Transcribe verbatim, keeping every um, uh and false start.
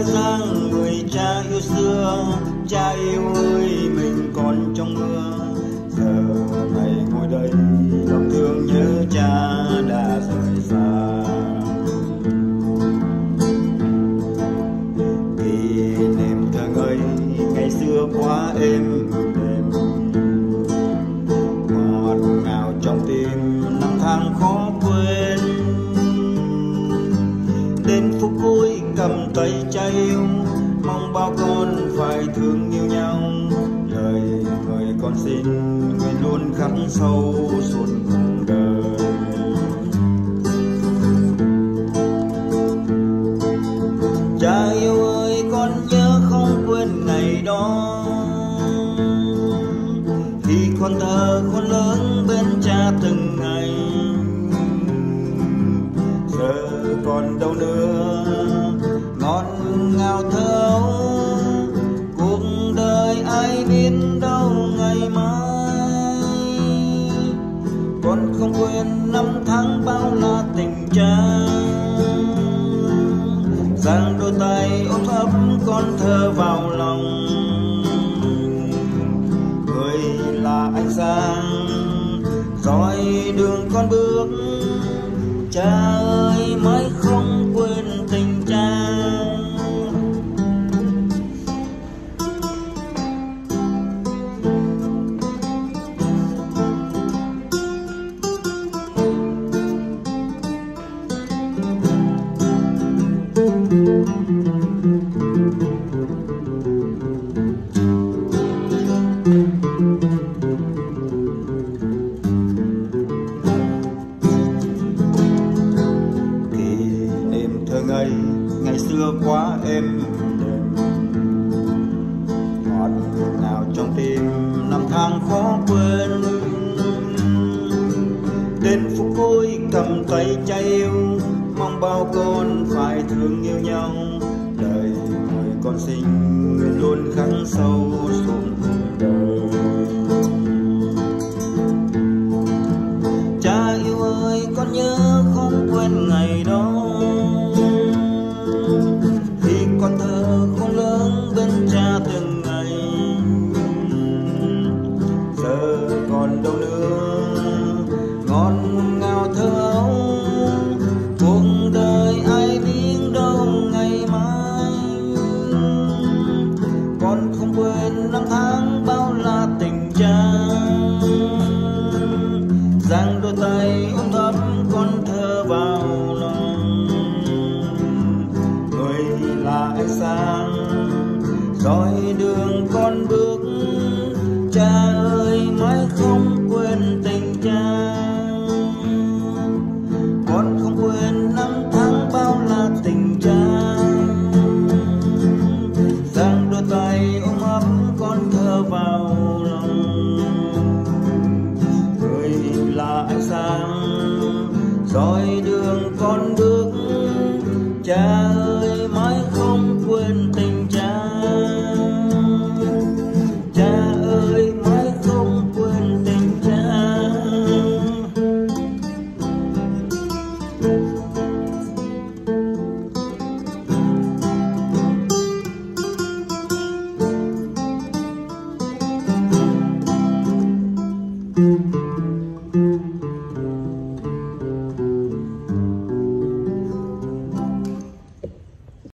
ra dáng người cha yêu xưa. Cha yêu ơi mình còn trong mưa, giờ này ngồi đây lòng thương nhớ cha đã rời xa. Kỷ niệm thơ ngây ngày xưa quá êm đềm, ngọt ngào trong tim năm tháng khó quên. Đến phút cuối cầm tay cha yêu, mong bao con phải thương yêu nhau. Lời người con xin nguyện luôn khắc sâu suốt cuộc đời. Cha yêu ơi con nhớ không quên ngày đó, khi con thơ con lớn bên cha từng ngày. Giờ còn đâu nữa ngọt ngào thơ, cuộc đời ai biết đâu ngày mai. Con không quên năm tháng bao la tình cha, giang đôi tay ôm ấp con thơ vào lòng. Người là ánh sáng dõi đường con bước, cha ơi mãi không quên tình cha. Ngày ngày xưa quá êm đềm, ngọt ngào trong tim năm tháng khó quên. Đến phút cuối cầm tay cha yêu, mong bao con phải thương yêu nhau. Đời người con xin nguyện luôn khắc sâu suốt cuộc đời. Cha yêu ơi con nhớ không quên ngày đó, con thơ con lớn bên cha từng ngày. Giờ còn đâu nữa ngọt ngào thơ ấu, cuộc đời ai biết đâu ngày mai. Con không quên năm tháng bao la tình cha, giang đôi tay ôm ấp con thơ vào lòng. Là ánh sáng dõi đường con bước, cha ơi mãi không quên tình cha. Con không quên năm tháng bao la tình cha, giang đôi tay ôm ấp con thơ vào lòng. Người là ánh sáng dõi đường con bước, cha